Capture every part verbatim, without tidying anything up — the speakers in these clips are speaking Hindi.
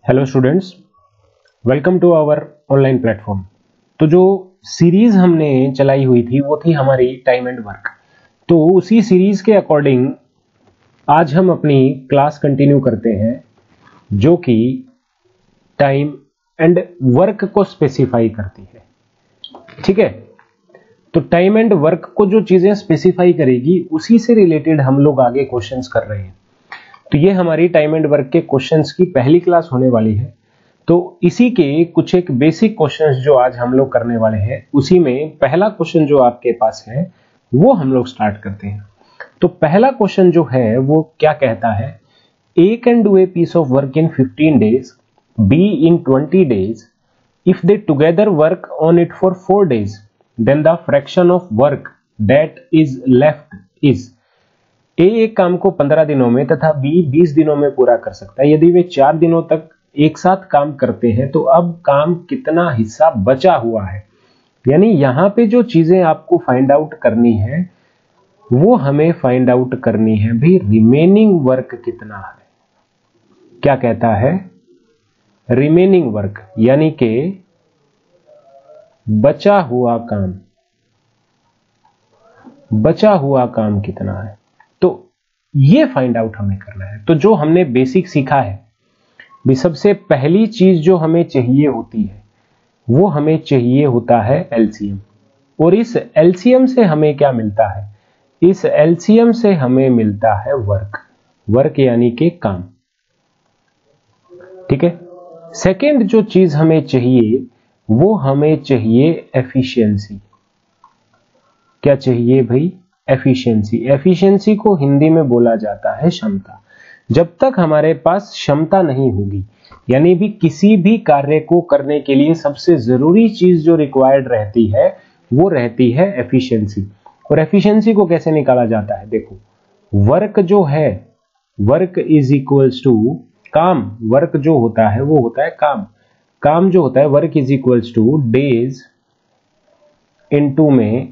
Hello students, welcome to our online platform. तो जो सीरीज हमने चलाई हुई थी वो थी हमारी टाइम एंड वर्क। तो उसी सीरीज के अकॉर्डिंग आज हम अपनी क्लास कंटिन्यू करते हैं जो कि टाइम एंड वर्क को स्पेसिफाई करती है। ठीक है, तो टाइम एंड वर्क को जो चीजें स्पेसिफाई करेगी उसी से रिलेटेड हम लोग आगे क्वेश्चंस कर रहे हैं। तो ये हमारी टाइम एंड वर्क के क्वेश्चंस की पहली क्लास होने वाली है। तो इसी के कुछ एक बेसिक क्वेश्चंस जो आज हम लोग करने वाले हैं, उसी में पहला क्वेश्चन जो आपके पास है वो हम लोग स्टार्ट करते हैं। तो पहला क्वेश्चन जो है वो क्या कहता है, A can do a piece of work in fifteen days, B in twenty days. If they together work on it for four days then the fraction of work that is left is. A एक काम को पंद्रह दिनों में तथा बी बीस दिनों में पूरा कर सकता है। यदि वे चार दिनों तक एक साथ काम करते हैं तो अब काम कितना हिस्सा बचा हुआ है। यानी यहां पे जो चीजें आपको फाइंड आउट करनी है वो हमें फाइंड आउट करनी है भी रिमेनिंग वर्क कितना है। क्या कहता है, रिमेनिंग वर्क यानी कि बचा हुआ काम, बचा हुआ काम कितना है। तो ये फाइंड आउट हमें करना है। तो जो हमने बेसिक सीखा है भी, सबसे पहली चीज जो हमें चाहिए होती है वो हमें चाहिए होता है एलसीएम। और इस एलसीएम से हमें क्या मिलता है, इस एलसीएम से हमें मिलता है वर्क। वर्क यानी कि काम। ठीक है, सेकंड जो चीज हमें चाहिए वो हमें चाहिए एफिशिएंसी। क्या चाहिए भाई, एफिशिएंसी। एफिशिएंसी को हिंदी में बोला जाता है क्षमता। जब तक हमारे पास क्षमता नहीं होगी, यानी भी किसी भी कार्य को करने के लिए सबसे जरूरी चीज जो रिक्वायर्ड रहती है वो रहती है एफिशिएंसी। और एफिशिएंसी को कैसे निकाला जाता है, देखो, वर्क जो है, वर्क इज इक्वल्स टू काम। वर्क जो होता है वो होता है काम। काम जो होता है, work is equals to days into में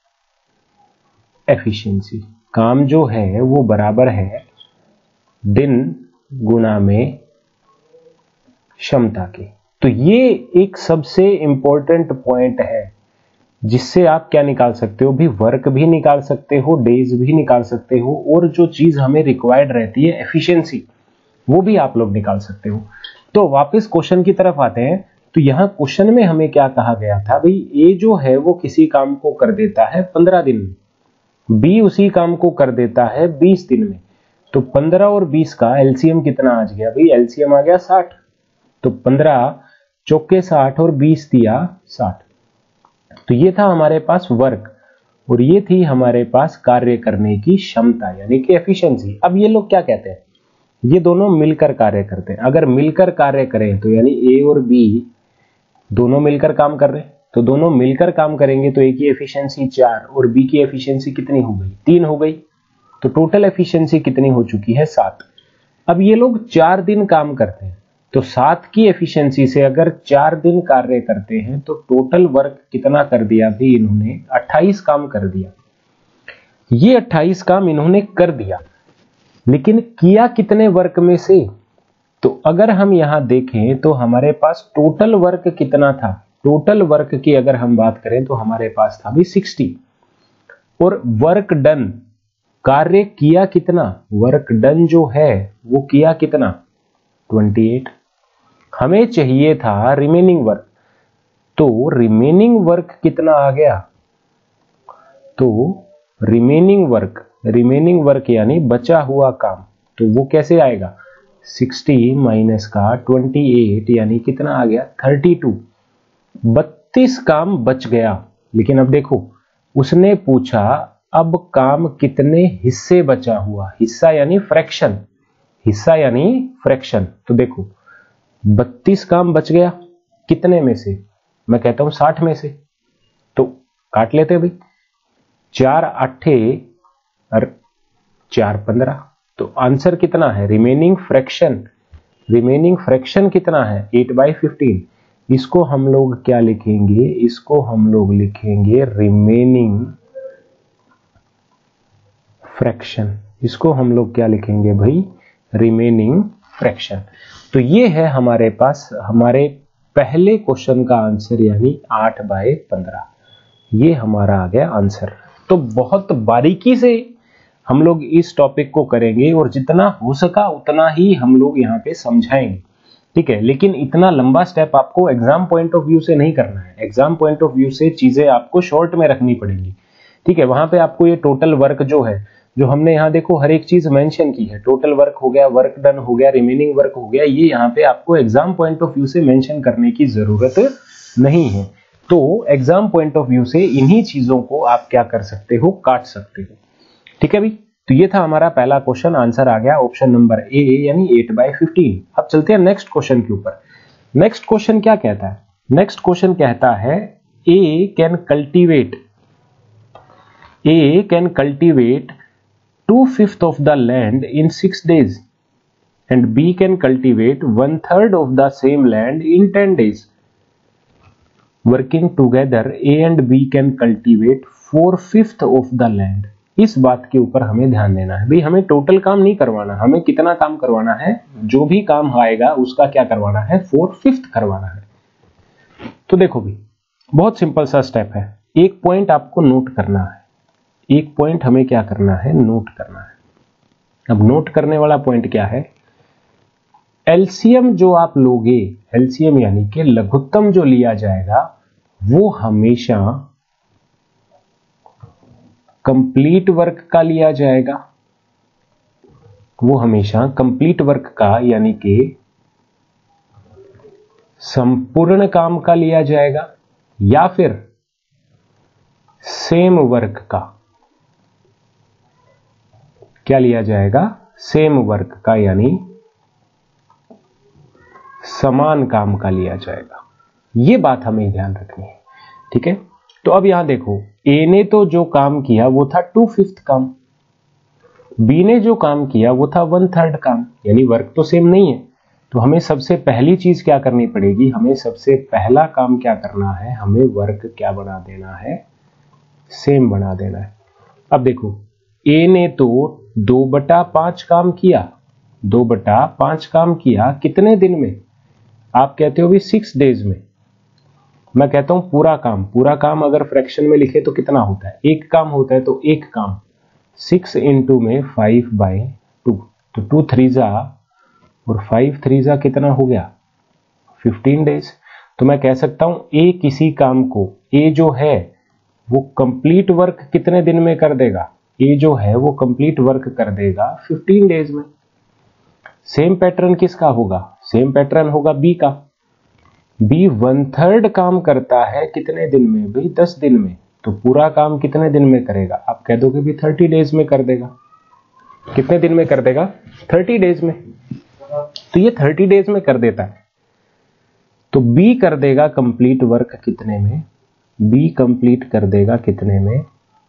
एफिशिएंसी। काम जो है वो बराबर है दिन गुना में क्षमता के। तो ये एक सबसे इंपॉर्टेंट पॉइंट है जिससे आप क्या निकाल सकते हो भी, वर्क भी निकाल सकते हो, डेज भी निकाल सकते हो, और जो चीज हमें रिक्वायर्ड रहती है एफिशिएंसी, वो भी आप लोग निकाल सकते हो। तो वापस क्वेश्चन की तरफ आते हैं। तो यहां क्वेश्चन में हमें क्या कहा गया था भाई, ए जो है वो किसी काम को कर देता है पंद्रह दिन में, बी उसी काम को कर देता है बीस दिन में। तो पंद्रह और बीस का एलसीएम कितना आ गया भाई, एलसीएम आ गया साठ। तो पंद्रह चौके साठ और बीस दिया साठ। तो ये था हमारे पास वर्क और ये थी हमारे पास कार्य करने की क्षमता यानी कि एफिशिएंसी। अब ये लोग क्या कहते हैं, ये दोनों मिलकर कार्य करते हैं। अगर मिलकर कार्य करें तो यानी ए और बी दोनों मिलकर काम कर रहे हैं, तो दोनों मिलकर काम करेंगे तो ए की एफिशिएंसी चार और बी की एफिशिएंसी कितनी हो गई, तीन हो गई। तो टोटल एफिशिएंसी कितनी हो चुकी है, सात। अब ये लोग चार दिन काम करते हैं तो सात की एफिशिएंसी से अगर चार दिन कार्य करते हैं तो टोटल वर्क कितना कर दिया भी इन्होंने, अट्ठाईस काम कर दिया। ये अट्ठाईस काम इन्होंने कर दिया, लेकिन किया कितने वर्क में से। तो अगर हम यहां देखें तो हमारे पास टोटल वर्क कितना था, टोटल वर्क की अगर हम बात करें तो हमारे पास था भी साठ। और वर्क डन, कार्य किया कितना, वर्क डन जो है वो किया कितना, अट्ठाईस। हमें चाहिए था रिमेनिंग वर्क, तो रिमेनिंग वर्क कितना आ गया, तो रिमेनिंग वर्क, रिमेनिंग वर्क यानी बचा हुआ काम, तो वो कैसे आएगा, साठ माइनस का अट्ठाईस यानी कितना आ गया, बत्तीस। बत्तीस काम बच गया। लेकिन अब देखो, उसने पूछा अब काम कितने हिस्से बचा हुआ, हिस्सा यानी फ्रैक्शन, हिस्सा यानी फ्रैक्शन। तो देखो बत्तीस काम बच गया, कितने में से, मैं कहता हूं साठ में से। तो काट लेते हैं भाई, चार अट्ठे और चार पंद्रह। तो आंसर कितना है, रिमेनिंग फ्रैक्शन, रिमेनिंग फ्रैक्शन कितना है, एट बाई फिफ्टीन। इसको हम लोग क्या लिखेंगे, इसको हम लोग लिखेंगे रिमेनिंग फ्रैक्शन। इसको हम लोग क्या लिखेंगे भाई, रिमेनिंग फ्रैक्शन। तो ये है हमारे पास हमारे पहले क्वेश्चन का आंसर, यानी आठ बाय पंद्रह। ये हमारा आ गया आंसर। तो बहुत बारीकी से हम लोग इस टॉपिक को करेंगे और जितना हो सका उतना ही हम लोग यहाँ पे समझाएंगे, ठीक है। लेकिन इतना लंबा स्टेप आपको एग्जाम पॉइंट ऑफ व्यू से नहीं करना है। एग्जाम पॉइंट ऑफ व्यू से चीजें आपको शॉर्ट में रखनी पड़ेंगी, ठीक है। वहां पे आपको ये टोटल वर्क जो है, जो हमने यहाँ देखो हर एक चीज मेंशन की है, टोटल वर्क हो गया, वर्क डन हो गया, रिमेनिंग वर्क हो गया, ये यहाँ पे आपको एग्जाम पॉइंट ऑफ व्यू से मेंशन करने की जरूरत नहीं है। तो एग्जाम पॉइंट ऑफ व्यू से इन्हीं चीजों को आप क्या कर सकते हो, काट सकते हो, ठीक है भाई। तो ये था हमारा पहला क्वेश्चन, आंसर आ गया ऑप्शन नंबर ए, यानी एट बाई फिफ्टीन। अब चलते हैं नेक्स्ट क्वेश्चन के ऊपर। नेक्स्ट क्वेश्चन क्या कहता है? नेक्स्ट क्वेश्चन कहता है A can cultivate A can cultivate two fifth of the land in six days and B can cultivate one third of the same land in ten days. Working together A and B can cultivate four fifth of the land. इस बात के ऊपर हमें ध्यान देना है भाई। हमें टोटल काम नहीं करवाना, हमें कितना काम करवाना है, जो भी काम आएगा उसका क्या करवाना है, फोर फिफ्थ करवाना है। तो देखो भाई, बहुत सिंपल सा स्टेप है। एक पॉइंट आपको नोट करना है, एक पॉइंट हमें क्या करना है, नोट करना है। अब नोट करने वाला पॉइंट क्या है, एलसीएम जो आप लोगे, एलसीएम यानी कि लघुत्तम जो लिया जाएगा, वो हमेशा कंप्लीट वर्क का लिया जाएगा। वो हमेशा कंप्लीट वर्क का यानी कि संपूर्ण काम का लिया जाएगा, या फिर सेम वर्क का। क्या लिया जाएगा? सेम वर्क का, यानी समान काम का लिया जाएगा। ये बात हमें ध्यान रखनी है, ठीक है। तो अब यहां देखो, ए ने तो जो काम किया वो था टू फिफ्थ काम, बी ने जो काम किया वो था वन थर्ड काम, यानी वर्क तो सेम नहीं है। तो हमें सबसे पहली चीज क्या करनी पड़ेगी, हमें सबसे पहला काम क्या करना है, हमें वर्क क्या बना देना है, सेम बना देना है। अब देखो, ए ने तो दो बटा पांच काम किया, दो बटा पांच काम किया कितने दिन में? आप कहते हो भी सिक्स डेज में। मैं कहता हूं पूरा काम, पूरा काम अगर फ्रैक्शन में लिखे तो कितना होता है, एक काम होता है। तो एक काम सिक्स इंटू में फाइव बाई टू, तो टू थ्री जा और फाइव थ्री जा कितना हो गया, फिफ्टीन डेज। तो मैं कह सकता हूं ए किसी काम को, ए जो है वो कंप्लीट वर्क कितने दिन में कर देगा, ए जो है वो कंप्लीट वर्क कर देगा फिफ्टीन डेज में। सेम पैटर्न किसका होगा, सेम पैटर्न होगा बी का। बी वन थर्ड काम करता है कितने दिन में भाई, दस दिन में। तो पूरा काम कितने दिन में करेगा, आप कह दोगे भी थर्टी डेज में कर देगा। कितने दिन में कर देगा, थर्टी डेज में। तो ये थर्टी डेज में कर देता है। तो बी कर देगा कंप्लीट वर्क कितने में, बी कंप्लीट कर देगा कितने में,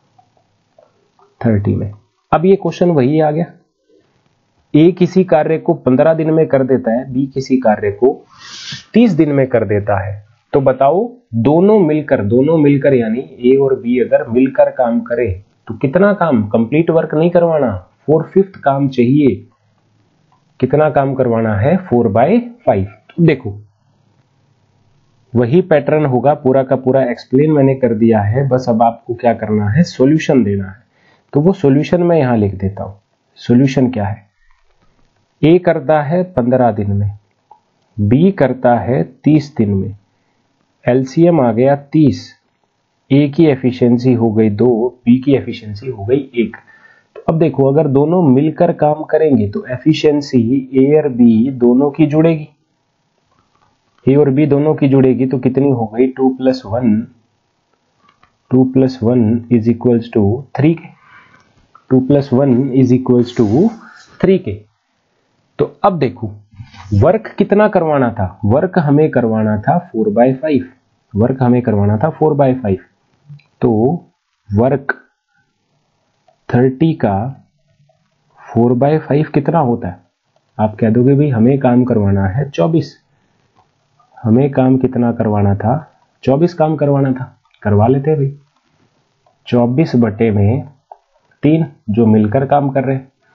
थर्टी में। अब ये क्वेश्चन वही आ गया, ए किसी कार्य को पंद्रह दिन में कर देता है, बी किसी कार्य को तीस दिन में कर देता है। तो बताओ दोनों मिलकर, दोनों मिलकर यानी ए और बी अगर मिलकर काम करे तो कितना काम, कंप्लीट वर्क नहीं करवाना, फोर फिफ्थ काम चाहिए। कितना काम करवाना है, फोर बाय फाइव। तो देखो वही पैटर्न होगा, पूरा का पूरा एक्सप्लेन मैंने कर दिया है, बस अब आपको क्या करना है, सॉल्यूशन देना है। तो वो सॉल्यूशन मैं यहां लिख देता हूं। सॉल्यूशन क्या है, ए करता है पंद्रह दिन में, बी करता है तीस दिन में, एलसीएम आ गया तीस, ए की एफिशिएंसी हो गई दो, बी की एफिशिएंसी हो गई एक। तो अब देखो अगर दोनों मिलकर काम करेंगे तो एफिशिएंसी ए और बी दोनों की जुड़ेगी, ए और बी दोनों की जुड़ेगी तो कितनी हो गई, two plus one, two plus one is equals to three के, two plus one is equals to three के। तो अब देखो वर्क कितना करवाना था, वर्क हमें करवाना था फोर बाय फाइव, वर्क हमें करवाना था फोर बाय फाइव। तो वर्क थर्टी का फोर बाय फाइव कितना होता है, आप कह दोगे भाई हमें काम करवाना है चौबीस, हमें काम कितना करवाना था, चौबीस काम करवाना था। करवा लेते हैं भाई, चौबीस बटे में तीन जो मिलकर काम कर रहे हैं,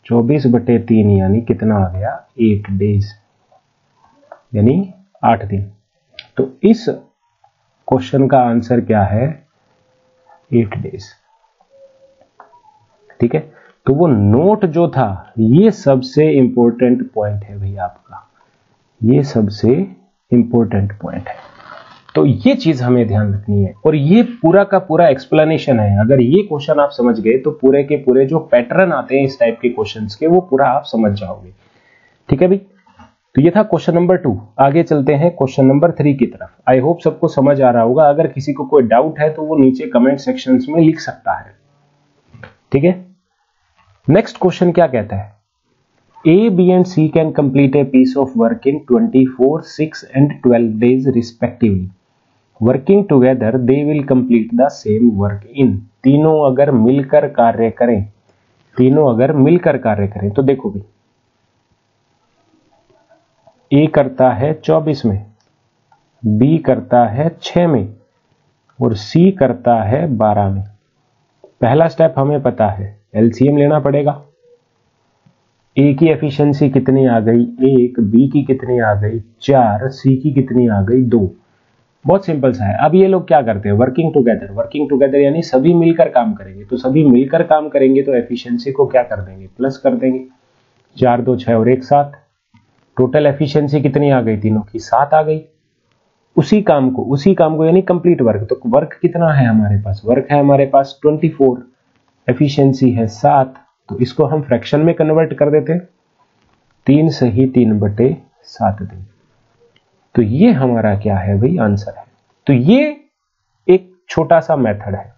चौबीस बटे तीन यानी कितना आ गया, एट डेज, यानी आठ दिन। तो इस क्वेश्चन का आंसर क्या है, एट डेज। ठीक है, तो वो नोट जो था ये सबसे इंपॉर्टेंट पॉइंट है भाई आपका, ये सबसे इंपॉर्टेंट पॉइंट है। तो ये चीज हमें ध्यान रखनी है, और ये पूरा का पूरा एक्सप्लेनेशन है। अगर ये क्वेश्चन आप समझ गए तो पूरे के पूरे जो पैटर्न आते हैं इस टाइप के क्वेश्चंस के, वो पूरा आप समझ जाओगे। ठीक है भाई, तो ये था क्वेश्चन नंबर टू। आगे चलते हैं क्वेश्चन नंबर थ्री की तरफ। आई होप सबको समझ आ रहा होगा। अगर किसी को कोई डाउट है तो वो नीचे कमेंट सेक्शन में लिख सकता है। ठीक है, नेक्स्ट क्वेश्चन क्या कहता है, A, B and C can complete a piece of work in twenty-four, six and twelve days respectively. Working together, they will complete the same work in. तीनों अगर मिलकर कार्य करें, तीनों अगर मिलकर कार्य करें, तो देखो भी A करता है चौबीस में, B करता है छह में, और C करता है बारह में। पहला स्टेप हमें पता है, एलसीएम लेना पड़ेगा। ए की एफिशिएंसी कितनी आ गई, एक, बी की कितनी आ गई, चार, सी की कितनी आ गई, दो। बहुत सिंपल सा है। अब ये लोग क्या करते हैं, वर्किंग टुगेदर। वर्किंग टुगेदर यानी सभी मिलकर काम करेंगे, तो सभी मिलकर काम करेंगे तो एफिशिएंसी को क्या कर देंगे, प्लस कर देंगे। चार, दो, छह और एक सात, टोटल एफिशिएंसी कितनी आ गई, तीनों की सात आ गई। उसी काम को उसी काम को यानी कंप्लीट वर्क, तो वर्क कितना है हमारे पास, वर्क है हमारे पास चौबीस, एफिशिएंसी है सात, तो इसको हम फ्रैक्शन में कन्वर्ट कर देते, तीन सही तीन बटे सात दिन। तो ये हमारा क्या है भाई, आंसर है। तो ये एक छोटा सा मेथड है।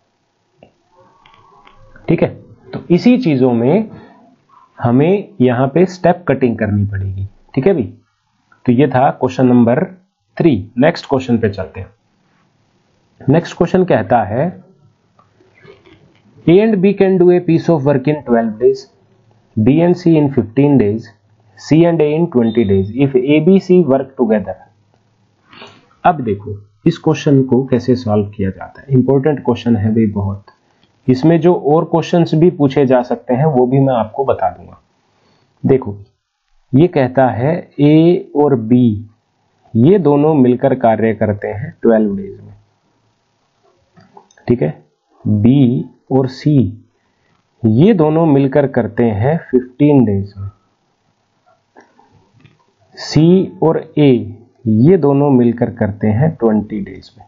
ठीक है, तो इसी चीजों में हमें यहां पे स्टेप कटिंग करनी पड़ेगी। ठीक है भाई, तो ये था question number three. Next question पे चलते हैं। नेक्स्ट क्वेश्चन कहता है, A and B can do a piece of work in twelve days, B and C in fifteen days, C and A in twenty days if A, B, C work together. अब देखो इस क्वेश्चन को कैसे सॉल्व किया जाता है। इंपॉर्टेंट क्वेश्चन है भाई बहुत। इसमें जो और क्वेश्चंस भी पूछे जा सकते हैं वो भी मैं आपको बता दूंगा। देखो ये कहता है A और B ये दोनों मिलकर कार्य करते हैं ट्वेल्व डेज में। ठीक है, B और C ये दोनों मिलकर करते हैं फिफ्टीन डेज में। C और A ये दोनों मिलकर करते हैं ट्वेंटी डेज में।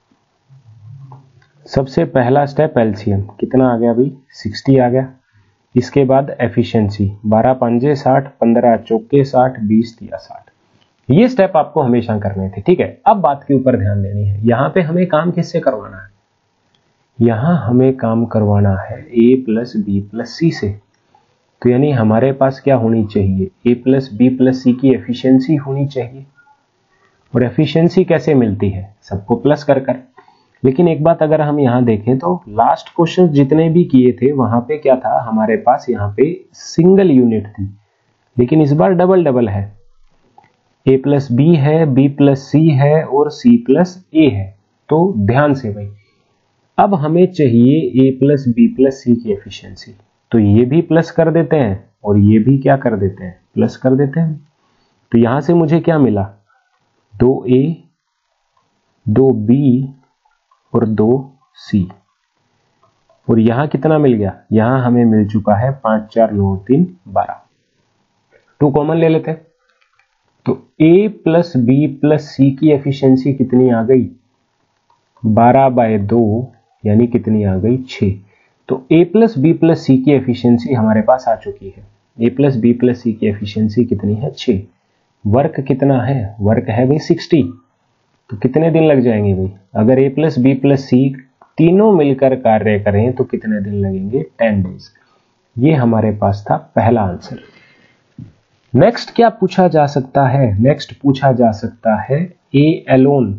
सबसे पहला स्टेप एलसीएम कितना आ गया भाई, साठ आ गया। इसके बाद एफिशिएंसी बारह पंजे साठ, पंद्रह चौके साठ, बीस दिया साठ। ये स्टेप आपको हमेशा करने थे। ठीक है, अब बात के ऊपर ध्यान देनी है। यहां पे हमें काम किससे करवाना है, यहां हमें काम करवाना है A plus B plus C से। तो यानी हमारे पास क्या होनी चाहिए, A plus B plus C की एफिशिएंसी होनी चाहिए। और एफिशिएंसी कैसे मिलती है, सबको प्लस कर कर। लेकिन एक बात अगर हम यहां देखें तो लास्ट क्वेश्चन जितने भी किए थे वहां पे क्या था, हमारे पास यहां पे सिंगल यूनिट थी, लेकिन इस बार डबल डबल है। ए प्लस बी है, बी प्लस सी है और सी प्लस ए है। तो ध्यान से भाई, अब हमें चाहिए A plus B plus C की एफिशिएंसी, तो ये भी प्लस कर देते हैं और ये भी क्या कर देते हैं, प्लस कर देते हैं। तो यहां से मुझे क्या मिला, दो ए, दो बी और दो सी। और यहां कितना मिल गया, यहां हमें मिल चुका है पांच चार नौ तीन बारह। टू कॉमन ले लेते हैं, तो A plus B plus C की एफिशिएंसी कितनी आ गई, बारह बाय दो यानी कितनी आ गई, छह। तो a plus B plus C की एफिशिएंसी हमारे पास आ चुकी है। a plus B plus C की एफिशिएंसी कितनी है, छह। वर्क कितना है, वर्क है भाई साठ। तो कितने दिन लग जाएंगे भाई, अगर a plus B plus C तीनों मिलकर कार्य करें तो कितने दिन लगेंगे, टेन डेज। ये हमारे पास था पहला आंसर। नेक्स्ट क्या पूछा जा सकता है, नेक्स्ट पूछा जा सकता है a alone,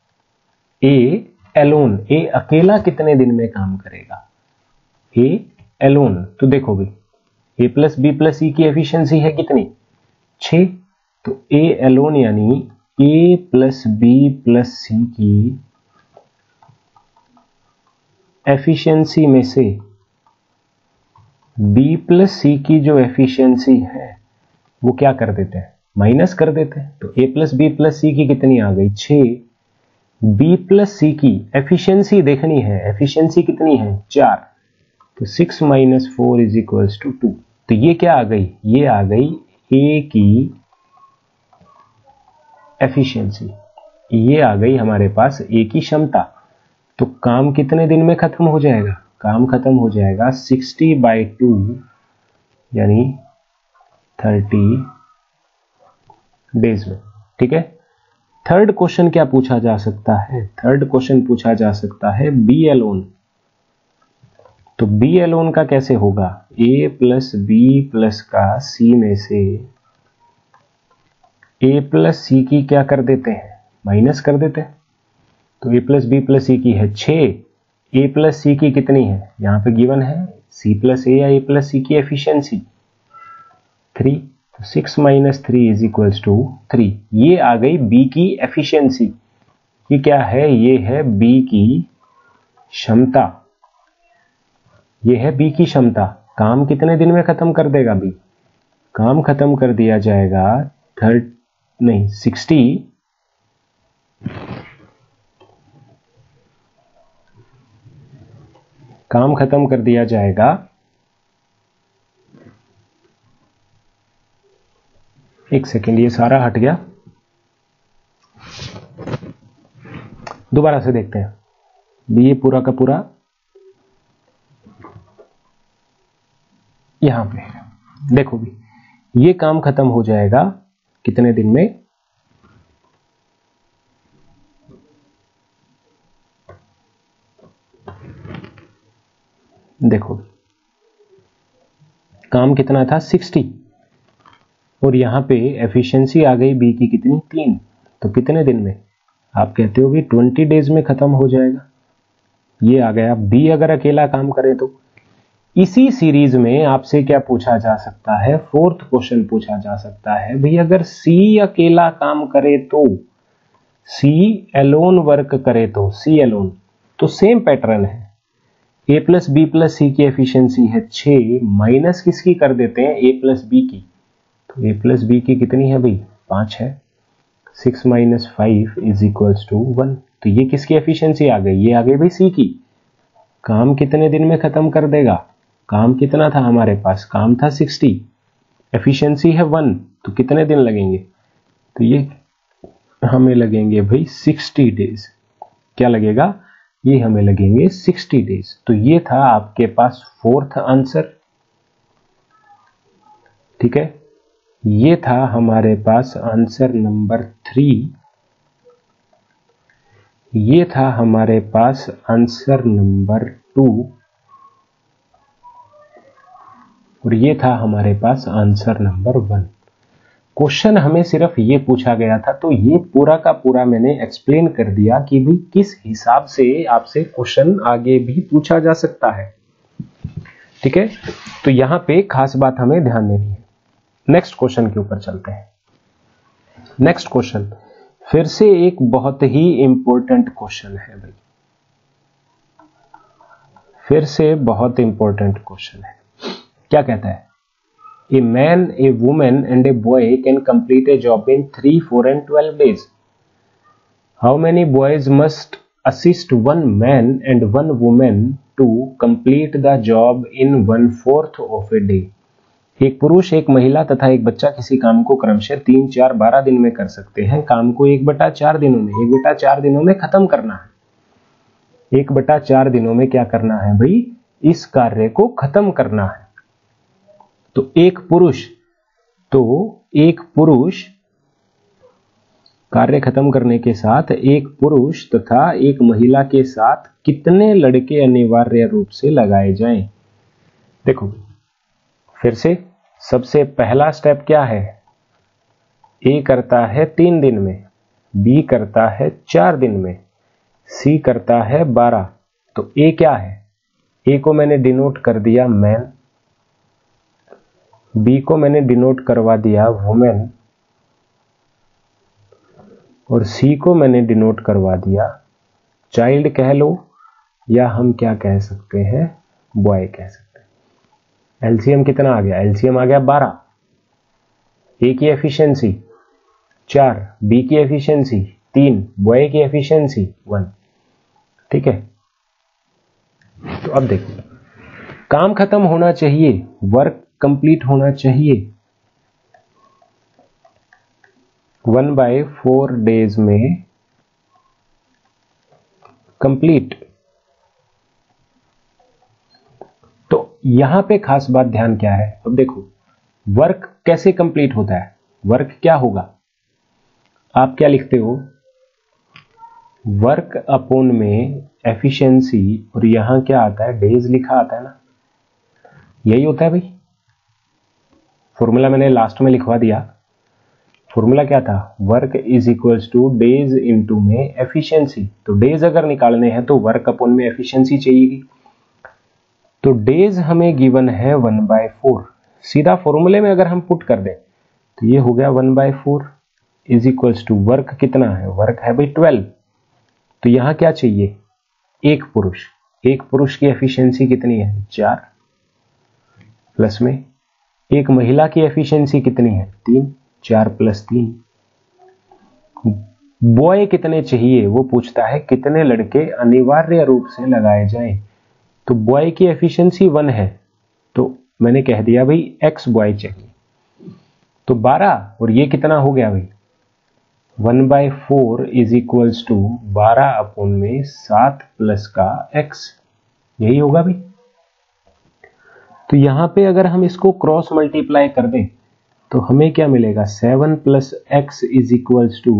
a alone, A अकेला कितने दिन में काम करेगा, ए एलोन। तो देखो भाई A plus B plus C की एफिशिएंसी है कितनी, छह। तो ए एलोन यानी A plus B plus C की एफिशिएंसी में से बी प्लस सी की जो एफिशिएंसी है वो क्या कर देते हैं, माइनस कर देते हैं। तो A plus B plus C की कितनी आ गई, छह। बी प्लस सी की एफिशिएंसी देखनी है, एफिशिएंसी कितनी है, चार। तो six minus four is equals to two. तो ये क्या आ गई, ये आ गई ए की एफिशिएंसी, ये आ गई हमारे पास ए की क्षमता। तो काम कितने दिन में खत्म हो जाएगा, काम खत्म हो जाएगा सिक्सटी बाई टू यानी थर्टी डेज में। ठीक है। थर्ड क्वेश्चन क्या पूछा जा सकता है, थर्ड क्वेश्चन पूछा जा सकता है बी एलोन। तो बी एलोन का कैसे होगा, ए प्लस बी प्लस का सी में से ए प्लस सी की क्या कर देते हैं, माइनस कर देते हैं। तो A plus B plus C की है छह, ए प्लस सी की कितनी है, यहां पे गिवन है सी प्लस ए या ए प्लस सी की एफिशिएंसी थ्री। तो six minus three is equals to three. ये आ गई बी की एफिशिएंसी। ये क्या है, ये है बी की क्षमता, ये है बी की क्षमता। काम कितने दिन में खत्म कर देगा बी, काम खत्म कर दिया जाएगा थर्ड नहीं सिक्सटी काम खत्म कर दिया जाएगा एक सेकेंड, ये सारा हट गया, दोबारा से देखते हैं। ये पूरा का पूरा यहां पे देखो भी, ये काम खत्म हो जाएगा कितने दिन में, देखो काम कितना था सिक्सटी, और यहां पे एफिशिएंसी आ गई बी की कितनी, तीन। तो कितने दिन में, आप कहते हो भी ट्वेंटी डेज में खत्म हो जाएगा। ये आ गया बी अगर अकेला काम करे तो। इसी सीरीज में आपसे क्या पूछा जा सकता है, फोर्थ क्वेश्चन पूछा जा सकता है भाई अगर सी अकेला काम करे तो, सी एलोन वर्क करे तो, सी एलोन, तो सेम पैटर्न है। A plus B plus C की एफिशिएंसी है छह, माइनस किसकी कर देते हैं, ए प्लस बी की। तो ए प्लस बी की कितनी है भाई, पांच है। Six minus five is equals to one. तो ये किसकी एफिशिएंसी आ गई, ये आ गई भाई सी की। काम कितने दिन में खत्म कर देगा, काम कितना था हमारे पास, काम था सिक्सटी, एफिशिएंसी है वन, तो कितने दिन लगेंगे, तो ये हमें लगेंगे भाई सिक्सटी डेज। क्या लगेगा, ये हमें लगेंगे सिक्सटी डेज। तो ये था आपके पास फोर्थ आंसर। ठीक है, ये था हमारे पास आंसर नंबर थ्री, ये था हमारे पास आंसर नंबर टू, और ये था हमारे पास आंसर नंबर वन। क्वेश्चन हमें सिर्फ ये पूछा गया था, तो ये पूरा का पूरा मैंने एक्सप्लेन कर दिया कि भाई किस हिसाब से आपसे क्वेश्चन आगे भी पूछा जा सकता है। ठीक है, तो यहां पे खास बात हमें ध्यान देनी है। नेक्स्ट क्वेश्चन के ऊपर चलते हैं। नेक्स्ट क्वेश्चन फिर से एक बहुत ही इंपॉर्टेंट क्वेश्चन है भाई, फिर से बहुत इंपॉर्टेंट क्वेश्चन है। क्या कहता है, a man, a women and a boy can complete a job in three, four and twelve days. How many boys must assist one man and one women to complete the job in one fourth of a day. एक पुरुष, एक महिला तथा एक बच्चा किसी काम को क्रमशः तीन, चार, बारह दिन में कर सकते हैं। काम को एक बटा चार दिनों में, एक बटा चार दिनों में खत्म करना है। एक बटा चार दिनों में क्या करना है भाई, इस कार्य को खत्म करना है। तो एक पुरुष, तो एक पुरुष कार्य खत्म करने के साथ एक पुरुष तथा एक महिला के साथ कितने लड़के अनिवार्य रूप से लगाए जाएं। देखो फिर से, सबसे पहला स्टेप क्या है, ए करता है तीन दिन में, बी करता है चार दिन में, सी करता है बारह। तो ए क्या है, ए को मैंने डिनोट कर दिया मैन, बी को मैंने डिनोट करवा दिया वुमेन, और सी को मैंने डिनोट करवा दिया चाइल्ड कह लो, या हम क्या कह सकते हैं, बॉय कह सकते हैं। एलसीएम कितना आ गया, एलसीएम आ गया बारह, ए की एफिशिएंसी चार, बी की एफिशिएंसी तीन, बॉय की एफिशिएंसी वन। ठीक है, तो अब देखो, काम खत्म होना चाहिए, वर्क कंप्लीट होना चाहिए वन बाय फोर डेज में कंप्लीट। तो यहां पे खास बात ध्यान क्या है, अब देखो वर्क कैसे कंप्लीट होता है, वर्क क्या होगा, आप क्या लिखते हो, वर्क अपॉन में एफिशिएंसी, और यहां क्या आता है, डेज लिखा आता है ना, यही होता है भाई। फॉर्मूला मैंने लास्ट में लिखवा दिया, फॉर्मूला क्या था, work is equals to days into में एफिशिएंसी। तो डेज अगर निकालने हैं तो वर्क अपॉन में एफिशिएंसी चाहिएगी, तो डेज हमें गिवन है वन बाय फोर, सीधा फॉर्मूले में अगर हम पुट कर दें तो ये हो गया one by four is equals to work कितना है, वर्क है भाई ट्वेल्व। तो यहां क्या चाहिए, एक पुरुष, एक पुरुष की एफिशिएंसी कितनी है, चार, प्लस में एक महिला की एफिशिएंसी कितनी है, तीन, चार प्लस तीन। बॉय कितने चाहिए, वो पूछता है कितने लड़के अनिवार्य रूप से लगाए जाएं, तो बॉय की एफिशिएंसी वन है, तो मैंने कह दिया भाई एक्स बॉय चाहिए, तो बारह, और ये कितना हो गया भाई, one by four is equals to बारह अपॉन में सात प्लस का एक्स, यही होगा भाई। तो यहां पे अगर हम इसको क्रॉस मल्टीप्लाई कर दें तो हमें क्या मिलेगा, seven plus x is equals to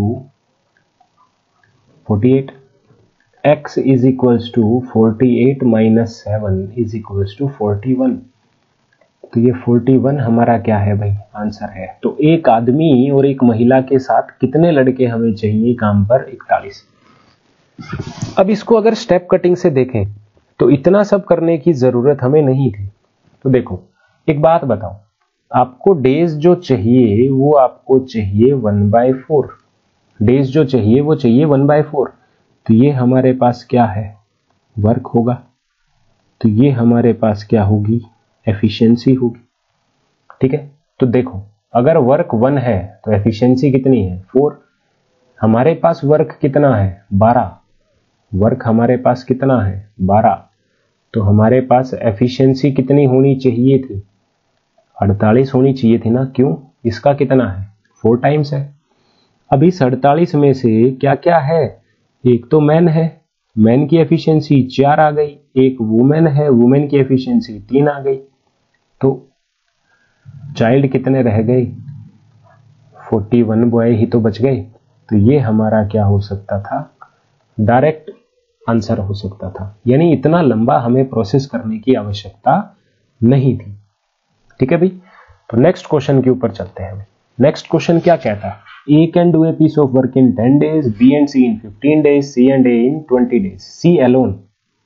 forty eight, x is equals to forty eight minus seven is equals to forty one. तो ये फोर्टी वन हमारा क्या है भाई, आंसर है। तो एक आदमी और एक महिला के साथ कितने लड़के हमें चाहिए काम पर, इकतालीस। अब इसको अगर स्टेप कटिंग से देखें तो इतना सब करने की जरूरत हमें नहीं थी। तो देखो एक बात बताओ, आपको डेज जो चाहिए वो आपको चाहिए वन बाय फोर, डेज जो चाहिए वो चाहिए वन बाय फोर। तो ये हमारे पास क्या है, वर्क होगा, तो ये हमारे पास क्या होगी, एफिशिएंसी होगी। ठीक है, तो देखो अगर वर्क वन है तो एफिशिएंसी कितनी है, फोर। हमारे पास वर्क कितना है, बारह, वर्क हमारे पास कितना है, बारह, तो हमारे पास एफिशिएंसी कितनी होनी चाहिए थी, अड़तालीस होनी चाहिए थी ना, क्यों, इसका कितना है, फोर टाइम्स है। अब इस अड़तालीस में से क्या क्या है, एक तो मैन है, मैन की एफिशिएंसी चार आ गई, एक वुमेन है, वुमेन की एफिशिएंसी तीन आ गई, तो चाइल्ड कितने रह गए, फोर्टी वन बॉय ही तो बच गए। तो ये हमारा क्या हो सकता था, डायरेक्ट आंसर हो सकता था, यानी इतना लंबा हमें प्रोसेस करने की आवश्यकता नहीं थी। ठीक है भाई, तो नेक्स्ट क्वेश्चन के ऊपर चलते हैं। नेक्स्ट क्वेश्चन क्या कहता है, A can do a piece of work in ten days, B and C in fifteen days, C and A in twenty days, C alone,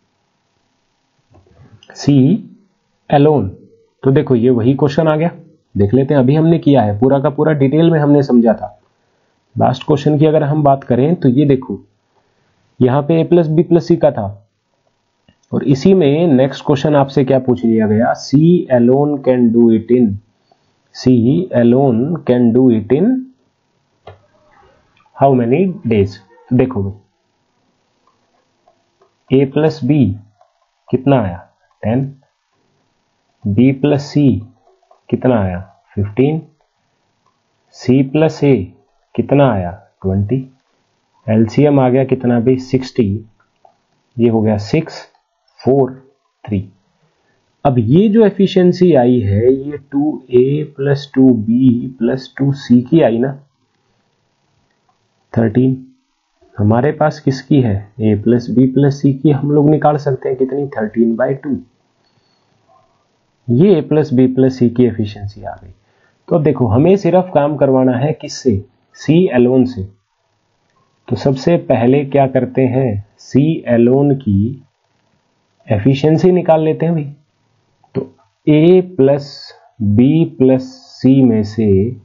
C alone. तो देखो ये वही क्वेश्चन आ गया, देख लेते हैं, अभी हमने किया है पूरा का पूरा डिटेल में हमने समझा था। लास्ट क्वेश्चन की अगर हम बात करें तो ये देखो यहां पे A plus B plus C का था, और इसी में नेक्स्ट क्वेश्चन आपसे क्या पूछ लिया गया, C alone can do it in, C alone can do it in how many days. देखो ए प्लस बी कितना आया, टेन, बी प्लस सी कितना आया, फिफ्टीन, सी प्लस ए कितना आया, ट्वेंटी, एलसीएम आ गया कितना भी, सिक्सटी, ये हो गया सिक्स, फोर, थ्री। अब ये जो एफिशिएंसी आई है ये two A plus two B plus two C की आई ना, थर्टीन। हमारे पास किसकी है, A plus B plus C की, हम लोग निकाल सकते हैं कितनी, थर्टीन बाई टू। ये A plus B plus C की एफिशिएंसी आ गई। तो अब देखो हमें सिर्फ काम करवाना है किससे, सी एलोन से। तो सबसे पहले क्या करते हैं, सी एलोन की एफिशिएंसी निकाल लेते हैं भाई। तो A plus B plus C में से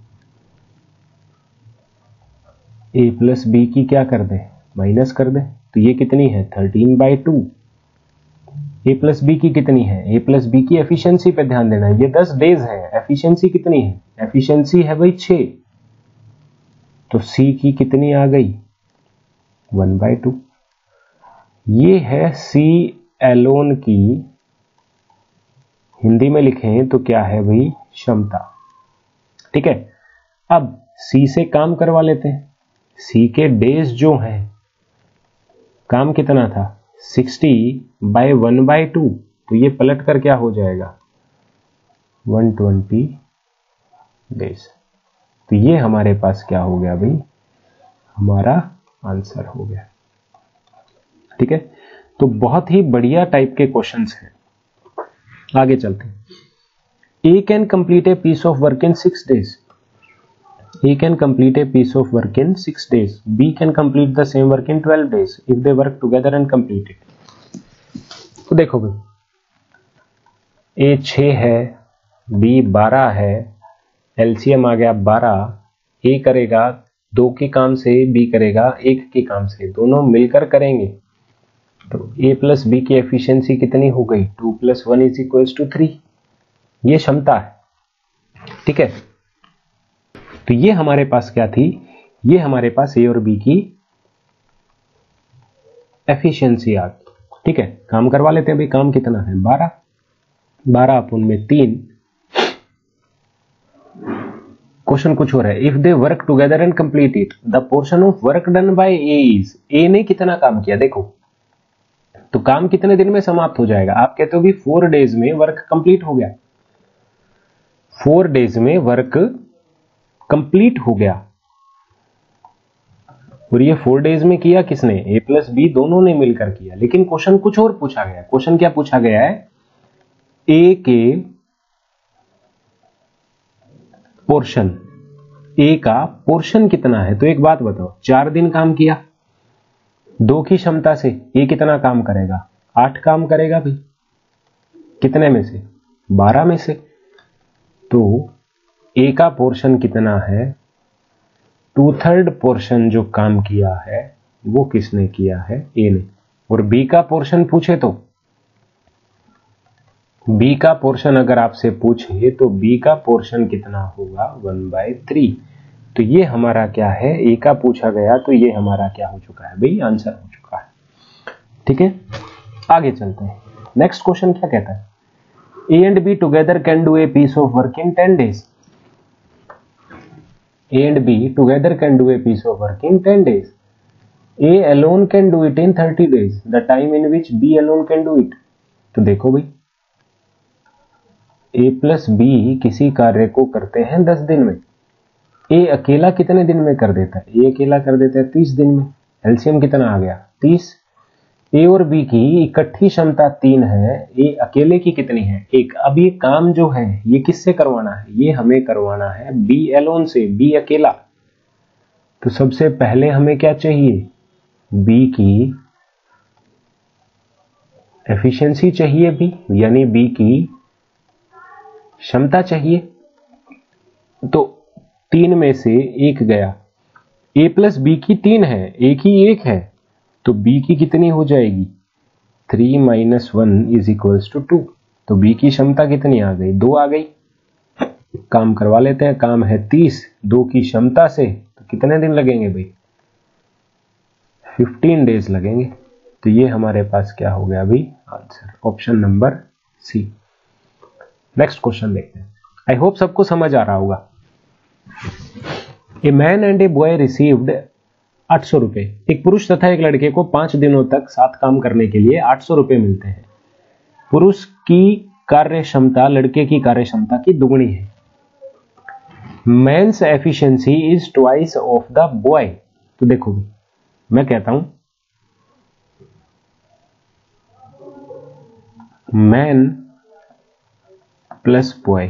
ए प्लस बी की क्या कर दें, माइनस कर दें, तो ये कितनी है, thirteen by two. A plus B की कितनी है, ए प्लस बी की एफिशिएंसी पे ध्यान देना है। ये दस डेज है, एफिशिएंसी कितनी है, एफिशिएंसी है भाई छह, तो सी की कितनी आ गई, वन बाई टू। ये है सी एलोन की, हिंदी में लिखें तो क्या है भाई, क्षमता। ठीक है, अब सी से काम करवा लेते हैं। सी के डेज जो हैं, काम कितना था, sixty by one by two, तो ये पलट कर क्या हो जाएगा, वन ट्वेंटी डेज। तो ये हमारे पास क्या हो गया भाई, हमारा आंसर हो गया। ठीक है, तो बहुत ही बढ़िया टाइप के क्वेश्चंस हैं। आगे चलते हैं। A can complete a piece of work in six days, A can complete a piece of work in six days, B can complete the same work in twelve days if they work together and complete it. तो देखो भाई, ए छह है, बी बारह है, एलसीएम आ गया बारह, ए करेगा दो के काम से, बी करेगा एक के काम से, दोनों मिलकर करेंगे, तो ए प्लस बी की एफिशिएंसी कितनी हो गई, two plus one is equals to three. ये क्षमता है। ठीक है, तो ये हमारे पास क्या थी, ये हमारे पास ए और बी की एफिशिएंसी आ गई। ठीक है, काम करवा लेते हैं भाई, काम कितना है, बारह, बारह अपन में तीन। क्वेश्चन कुछ हो रहा है, if they work together and complete it the portion of work done by A is, A ने कितना काम किया, देखो तो काम कितने दिन में समाप्त हो जाएगा, आप कहते हो भी फोर डेज में वर्क कंप्लीट हो गया, फोर डेज में वर्क कंप्लीट हो गया। और ये फोर डेज में किया किसने, ए प्लस बी दोनों ने मिलकर किया। लेकिन क्वेश्चन कुछ और पूछा गया। क्वेश्चन क्या पूछा गया है, ए के पोर्शन, ए का पोर्शन कितना है। तो एक बात बताओ, चार दिन काम किया, दो की क्षमता से ए कितना काम करेगा, आठ काम करेगा भाई, कितने में से, बारह में से। तो ए का पोर्शन कितना है, टू थर्ड पोर्शन जो काम किया है वो किसने किया है, ए ने। और बी का पोर्शन पूछे तो, बी का पोर्शन अगर आपसे पूछे तो बी का पोर्शन कितना होगा, वन बाय थ्री। तो ये हमारा क्या है, ए का पूछा गया, तो ये हमारा क्या हो चुका है भाई, आंसर हो चुका है। ठीक है, आगे चलते हैं। नेक्स्ट क्वेश्चन क्या कहता है, A and B together can do a piece of work in ten days, A and B together can do a piece of work in ten days. A alone can do it in thirty days. The time in which B alone can do it. तो देखो भाई, A प्लस B किसी कार्य को करते हैं दस दिन में, A अकेला कितने दिन में कर देता है, A अकेला कर देता है तीस दिन में। एलसीएम कितना आ गया, तीस। ए और बी की इकट्ठी क्षमता तीन है, ए अकेले की कितनी है, एक। अब ये काम जो है ये किससे करवाना है, ये हमें करवाना है बी एलोन से, बी अकेला। तो सबसे पहले हमें क्या चाहिए, बी की एफिशिएंसी चाहिए, बी यानी बी की क्षमता चाहिए। तो तीन में से एक गया, ए प्लस बी की तीन है, ए की एक है, तो बी की कितनी हो जाएगी, three minus one is equals to two. तो बी की क्षमता कितनी आ गई, दो आ गई। काम करवा लेते हैं, काम है तीस, दो की क्षमता से, तो कितने दिन लगेंगे भाई, फिफ्टीन डेज लगेंगे। तो ये हमारे पास क्या हो गया अभी, answer option number C. Next question देखते हैं। आई होप सबको समझ आ रहा होगा। A man and a boy received आठ सौ रुपए, एक पुरुष तथा एक लड़के को पांच दिनों तक साथ काम करने के लिए आठ सौ रुपए मिलते हैं। पुरुष की कार्य क्षमता लड़के की कार्य क्षमता की दुगुनी है। Man's efficiency is twice of the boy. तो देखो मैं कहता हूं, मैन प्लस बॉय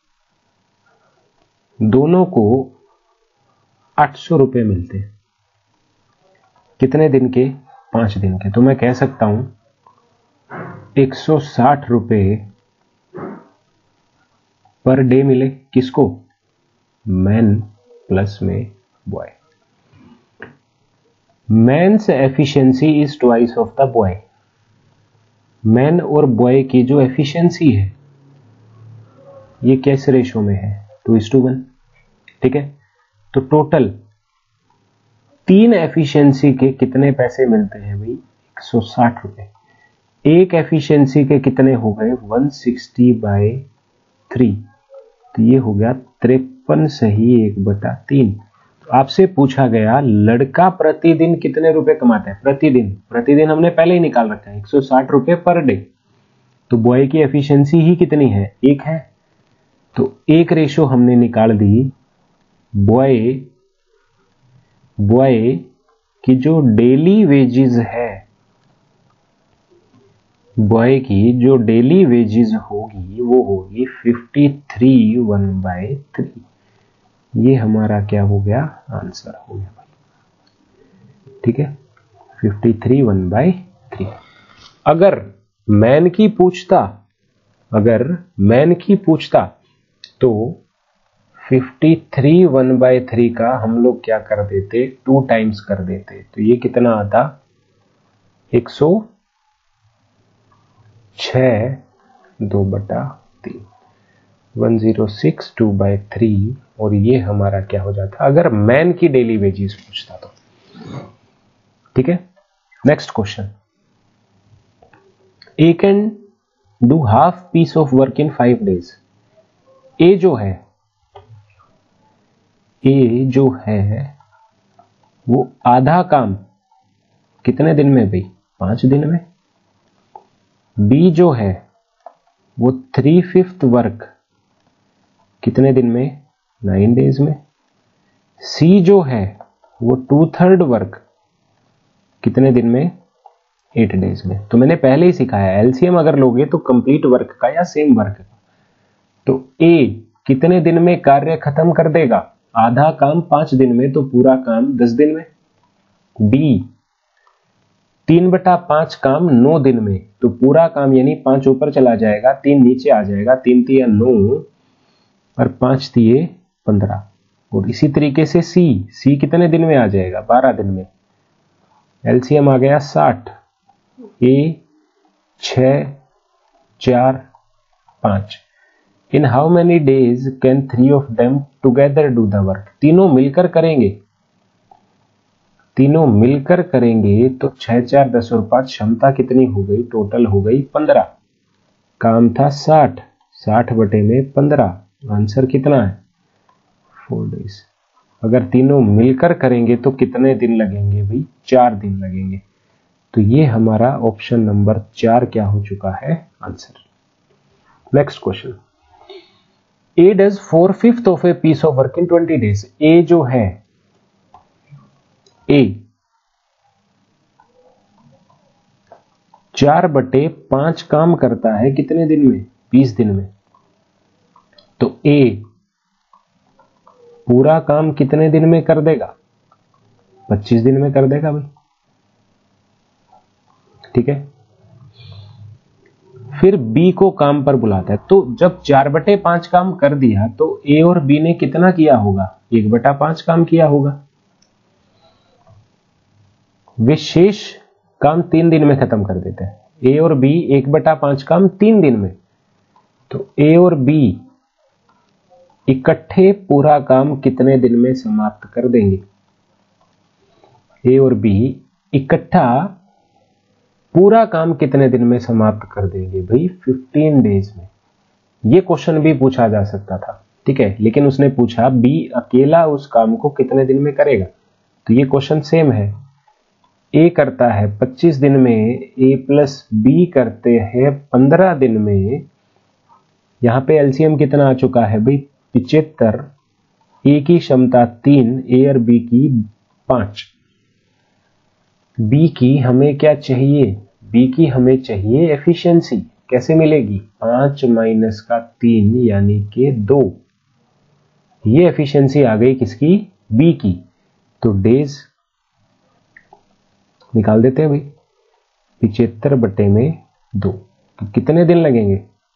दोनों को आठ सौ रुपए मिलते हैं, कितने दिन के, पांच दिन के। तो मैं कह सकता हूं एक सौ साठ रुपए पर डे मिले, किसको, मैन प्लस में boy. Man's efficiency is twice of the boy. Man और बॉय की जो एफिशिएंसी है ये किस रेशो में है, टू इज टू वन। ठीक है, तो टोटल तीन एफिशिएंसी के कितने पैसे मिलते हैं भाई, एक सौ साठ रुपए। एक एफिशिएंसी के कितने हो गए, एक सौ साठ बाय थ्री, तो ये हो गया तिरपन सही एक बटा तीन। तो आपसे पूछा गया लड़का प्रतिदिन कितने रुपए कमाता है, प्रतिदिन, प्रतिदिन हमने पहले ही निकाल रखा है एक सौ साठ रुपए पर डे। तो बॉय की एफिशिएंसी ही कितनी है, एक है, तो एक रेशो हमने निकाल दी बॉय बॉय की जो डेली वेजेस है, बॉय की जो डेली वेजेस होगी वो होगी fifty three one by three. ये हमारा क्या हो गया, आंसर हो गया भाई। ठीक है, fifty three one by three. अगर मैन की पूछता अगर मैन की पूछता तो fifty three one by three का हम लोग क्या कर देते, टू टाइम्स कर देते, तो ये कितना आता, एक सौ छह दो बटा तीन, one zero six two by three, और ये हमारा क्या हो जाता अगर मैन की डेली वेजेस पूछता तो। ठीक है, next question, A can do half piece of work in five days. A जो है ए जो है वो आधा काम कितने दिन में भाई, पांच दिन में। बी जो है वो थ्री फिफ्थ वर्क कितने दिन में, नाइन डेज में। सी जो है वो टू थर्ड वर्क कितने दिन में, एट डेज में। तो मैंने पहले ही सिखाया एलसीएम अगर लोगे तो कंप्लीट वर्क का या सेम वर्क का। तो ए कितने दिन में कार्य खत्म कर देगा, आधा काम पांच दिन में, तो पूरा काम दस दिन में। बी तीन बटा पांच काम नौ दिन में, तो पूरा काम यानी पांच ऊपर चला जाएगा, तीन नीचे आ जाएगा, तीन तिया नौ और पांच तिये पंद्रह। और इसी तरीके से सी सी कितने दिन में आ जाएगा, बारह दिन में। एलसीएम आ गया साठ, ए छ चार पांच। In how many days can three of them together do the work. तीनों मिलकर करेंगे तीनों मिलकर करेंगे तो छह चार दस और पांच, क्षमता कितनी हो गई, टोटल हो गई पंद्रह। काम था साठ, साठ बटे में पंद्रह, आंसर कितना है, फोर डेज। अगर तीनों मिलकर करेंगे तो कितने दिन लगेंगे भाई, चार दिन लगेंगे। तो ये हमारा ऑप्शन नंबर चार क्या हो चुका है, answer. Next question, A does four fifth of a piece of work in twenty days. A जो है ए चार बटे पांच काम करता है कितने दिन में, बीस दिन में। तो ए पूरा काम कितने दिन में कर देगा, पच्चीस दिन में कर देगा भाई। ठीक है, फिर बी को काम पर बुलाता है। तो जब चार बटे पांच काम कर दिया तो ए और बी ने कितना किया होगा, एक बटा पांच काम किया होगा। विशेष काम तीन दिन में खत्म कर देते हैं। ए और बी एक बटा पांच काम तीन दिन में, तो ए और बी इकट्ठे पूरा काम कितने दिन में समाप्त कर देंगे। ए और बी इकट्ठा पूरा काम कितने दिन में समाप्त कर देंगे भाई, फिफ्टीन डेज में। यह क्वेश्चन भी पूछा जा सकता था, ठीक है, लेकिन उसने पूछा बी अकेला उस काम को कितने दिन में करेगा। तो ये क्वेश्चन सेम है, ए करता है पच्चीस दिन में, ए प्लस बी करते हैं पंद्रह दिन में। यहां पे एलसीएम कितना आ चुका है भाई, पिचहत्तर। ए की क्षमता तीन, ए और बी की पांच। बी की हमें क्या चाहिए, बी की हमें चाहिए एफिशिएंसी। कैसे मिलेगी, पांच माइनस का तीन यानी कि दो। ये एफिशिएंसी आ गई किसकी, बी की। तो डेज निकाल देते हैं भाई, पिचहत्तर बटे में दो, तो कितने दिन लगेंगे,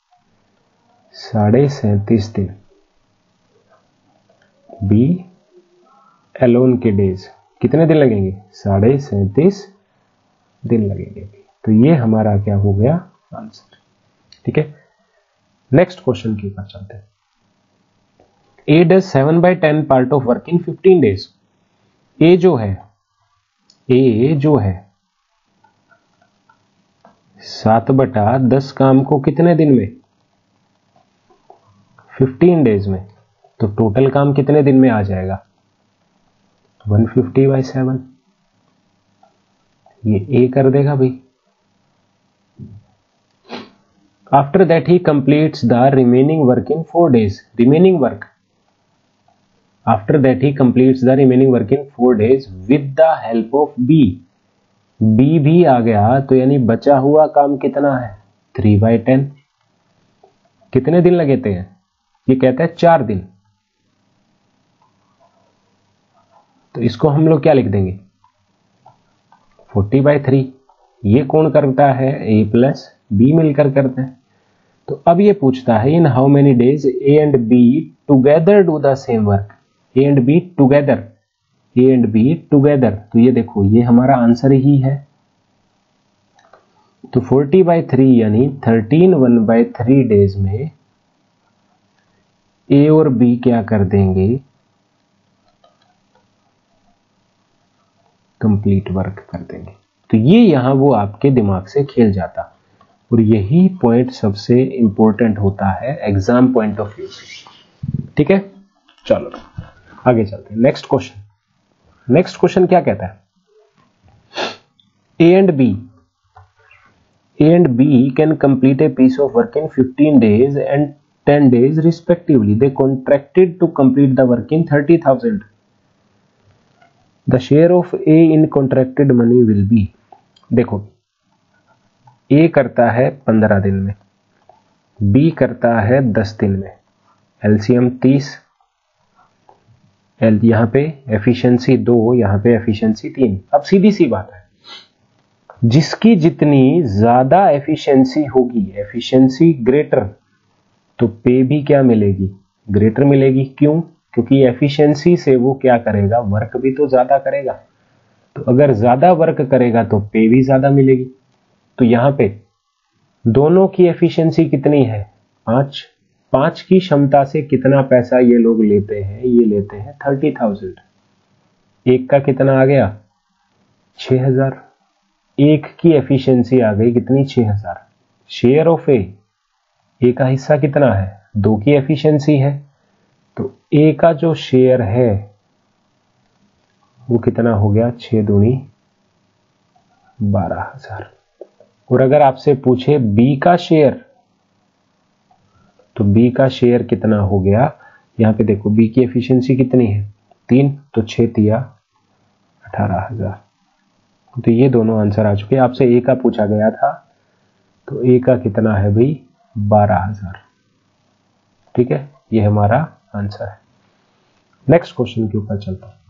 साढ़े सैंतीस दिन। बी एलोन के डेज कितने दिन लगेंगे, साढ़े सैंतीस दिन लगेंगे। तो ये हमारा क्या हो गया, आंसर। ठीक है, नेक्स्ट क्वेश्चन के ऊपर चलते हैं। A does seven by ten part of work in fifteen days. A जो है ए जो है सात बटा दस काम को कितने दिन में, फिफ्टीन डेज में। तो टोटल काम कितने दिन में आ जाएगा, वन फिफ्टी बाई सेवन। ये ए कर देगा भाई। After that he completes the remaining work in four days. Remaining work after that he completes the remaining work in four days with the help of B. B भी आ गया तो यानी बचा हुआ काम कितना है, थ्री बाई टेन। कितने दिन लगेते हैं, ये कहता है चार दिन। तो इसको हम लोग क्या लिख देंगे, फोर्टी बाई थ्री। ये कौन करता है, ए प्लस बी मिलकर करते हैं। तो अब ये पूछता है in how many days A and B together do the same work. A and B together, A and B together. तो ये देखो ये हमारा आंसर ही है। तो फोर्टी बाई थ्री यानी thirteen one by three days में ए और बी क्या कर देंगे, कंप्लीट वर्क कर देंगे। तो ये यहां वो आपके दिमाग से खेल जाता, और यही पॉइंट सबसे इंपॉर्टेंट होता है एग्जाम पॉइंट ऑफ व्यू से। ठीक है, चलो आगे चलते हैं। नेक्स्ट क्वेश्चन नेक्स्ट क्वेश्चन क्या कहता है, A and B A and B can complete a piece of work in fifteen days and ten days respectively. They contracted to complete the work in thirty thousand. The share of A in contracted money will be. देखो ए करता है पंद्रह दिन में, बी करता है दस दिन में, एलसीएम तीस, एल यहां पे एफिशिएंसी दो, यहां पे एफिशिएंसी तीन। अब सीधी सी बात है, जिसकी जितनी ज्यादा एफिशिएंसी होगी, एफिशिएंसी ग्रेटर, तो पे भी क्या मिलेगी, ग्रेटर मिलेगी। क्यों, क्योंकि एफिशिएंसी से वो क्या करेगा, वर्क भी तो ज्यादा करेगा। तो अगर ज्यादा वर्क करेगा तो पे भी ज्यादा मिलेगी। तो यहां पे दोनों की एफिशिएंसी कितनी है, पांच। पांच की क्षमता से कितना पैसा ये लोग लेते हैं, ये लेते हैं थर्टी थाउजेंड। एक का कितना आ गया, छह हजार। एक की एफिशिएंसी आ गई कितनी, छह हजार। शेयर ऑफ ए, ए का हिस्सा कितना है, दो की एफिशिएंसी है। तो ए का जो शेयर है वो कितना हो गया, छह दूनी बारह हजार। और अगर आपसे पूछे बी का शेयर, तो बी का शेयर कितना हो गया, यहां पे देखो बी की एफिशिएंसी कितनी है, तीन, तो छह तिया अठारह हजार। तो ये दोनों आंसर आ चुके। आपसे ए का पूछा गया था, तो ए का कितना है भाई, बारह हजार। ठीक है, ये हमारा आंसर है। नेक्स्ट क्वेश्चन के ऊपर चलता हूं।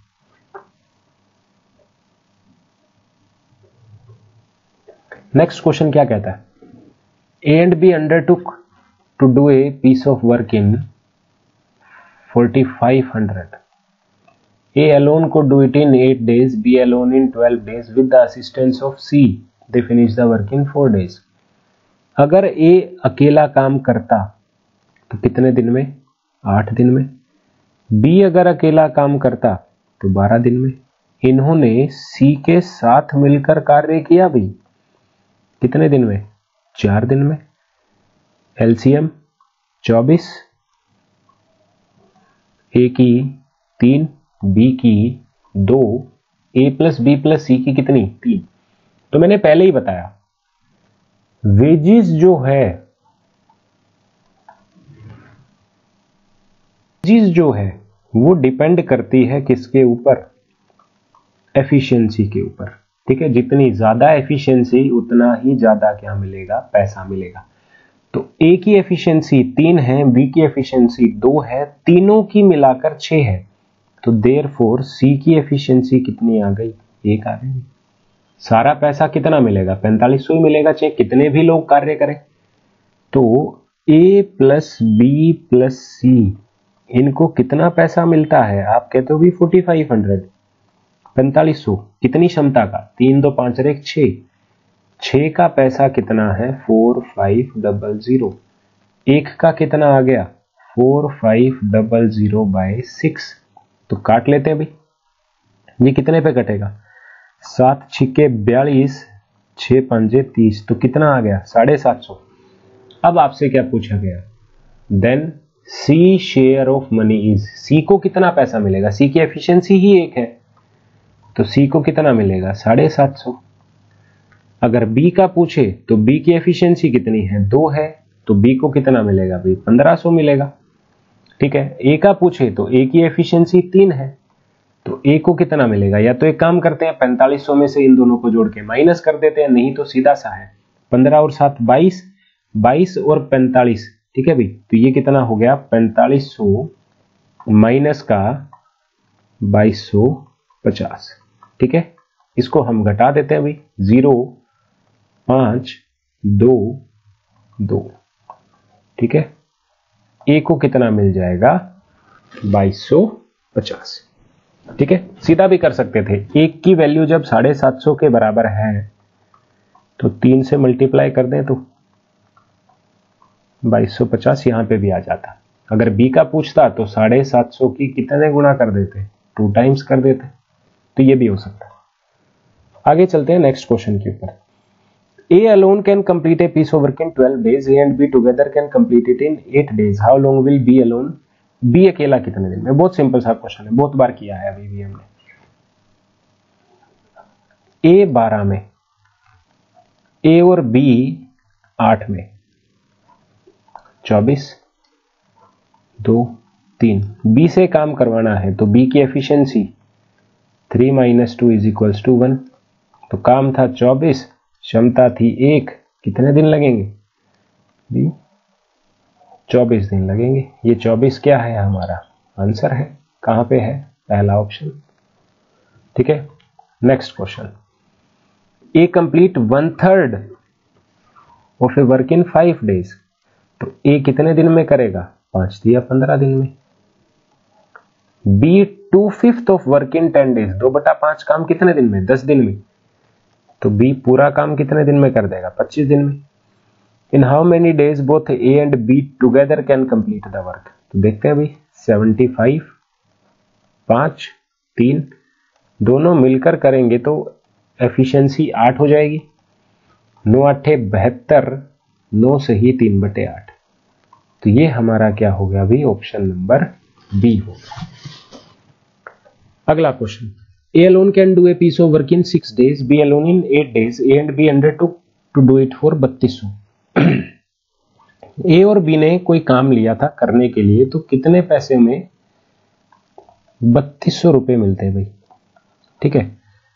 नेक्स्ट क्वेश्चन क्या कहता है, A and B undertook to do a piece of work in forty five hundred. A alone could do it in eight days, B alone in twelve days with the assistance of C. They finish the work in four days. अगर ए अकेला काम करता तो कितने दिन में, आठ दिन में। बी अगर अकेला काम करता तो बारह दिन में। इन्होंने सी के साथ मिलकर कार्य किया भी, कितने दिन में, चार दिन में। एलसीएम चौबीस, ए की तीन, बी की दो, A plus B plus C की कितनी, तीन। तो मैंने पहले ही बताया वेजिस जो है वेजिस जो है वो डिपेंड करती है किसके ऊपर, एफिशिएंसी के ऊपर। ठीक है, जितनी ज्यादा एफिशिएंसी उतना ही ज्यादा क्या मिलेगा, पैसा मिलेगा। तो ए की एफिशिएंसी तीन है, बी की एफिशिएंसी दो है, तीनों की मिलाकर छह है। तो देयरफॉर सी की एफिशिएंसी कितनी आ गई, एक आ गई। सारा पैसा कितना मिलेगा, पैंतालीस सौ ही मिलेगा, चाहे कितने भी लोग कार्य करें। तो A plus B plus C, इनको कितना पैसा मिलता है, आप कहते हो भी फोर्टी फाइव हंड्रेड, पैंतालीस सौ। कितनी क्षमता का, तीन दो पांच एक छह, छह का पैसा कितना है, फोर फाइव डबल जीरो। एक का कितना आ गया, four five double zero by six. तो काट लेते हैं भाई। ये कितने पे कटेगा, सात छिके बयालीस, छह पंजे तीस, तो कितना आ गया, साढ़े सात सौ। अब आपसे क्या पूछा गया, then C share of money is, C को कितना पैसा मिलेगा, सी की एफिशिएंसी ही एक है, तो सी को कितना मिलेगा, साढ़े सात सौ। अगर बी का पूछे तो बी की एफिशिएंसी कितनी है, दो है, तो बी को कितना मिलेगा भाई, पंद्रह सौ मिलेगा। ठीक है। ए का पूछे तो ए की एफिशिएंसी तीन है, तो ए को कितना मिलेगा, या तो एक काम करते हैं पैंतालीस सौ में से इन दोनों को जोड़ के माइनस कर देते हैं, नहीं तो सीधा सा है पंद्रह और सात बाईस, बाईस और पैंतालीस। ठीक है भाई, तो ये कितना हो गया, पैंतालीस सौ माइनस का बाईस सौ पचास। ठीक है, इसको हम घटा देते हैं भाई, जीरो पांच दो दो। ठीक है, ए को कितना मिल जाएगा, बाईस सौ पचास। ठीक है, सीधा भी कर सकते थे, एक की वैल्यू जब साढ़े सात सौ के बराबर है तो तीन से मल्टीप्लाई कर दें तो बाईस सौ पचास यहां पे भी आ जाता। अगर बी का पूछता तो साढ़े सात सौ की कितने गुना कर देते, टू टाइम्स कर देते, तो ये भी हो सकता। आगे चलते हैं नेक्स्ट क्वेश्चन के ऊपर। A alone can complete a piece of work in twelve days. A and B together can complete it in eight days. How long will B alone? B अकेला कितने दिन में? बहुत सिंपल सा क्वेश्चन है, बहुत बार किया है अभी भी हमने। A बारह में, A और B आठ में, चौबीस, दो, तीन। B से काम करवाना है तो B की efficiency three minus two is equals to one. तो काम था चौबीस, क्षमता थी एक, कितने दिन लगेंगे भी, चौबीस दिन लगेंगे। ये चौबीस क्या है, हमारा आंसर है। कहां पे है, पहला ऑप्शन। ठीक है, next question. A complete one third of a work in five days. तो ए कितने दिन में करेगा, पांच दिया पंद्रह दिन में। B two fifth of work in ten days, दो बटा पांच काम कितने दिन में, दस दिन में। तो बी पूरा काम कितने दिन में कर देगा, पच्चीस दिन में। In how many days both A and B together can complete the work. तो देखते हैं भाई, सेवेंटी फाइव, पांच, तीन, दोनों मिलकर करेंगे तो एफिशिएंसी आठ हो जाएगी। नौ आठे बहत्तर, नौ से ही तीन बटे आठ। तो ये हमारा क्या हो गया भाई, ऑप्शन नंबर बी हो गया। अगला question. A alone can do a piece of work in six days, B alone in eight days. A and B undertook to do it for बत्तीस सौ। A और B ने कोई काम लिया था करने के लिए, तो कितने पैसे में, बत्तीस सौ रुपए मिलते हैं भाई। ठीक है,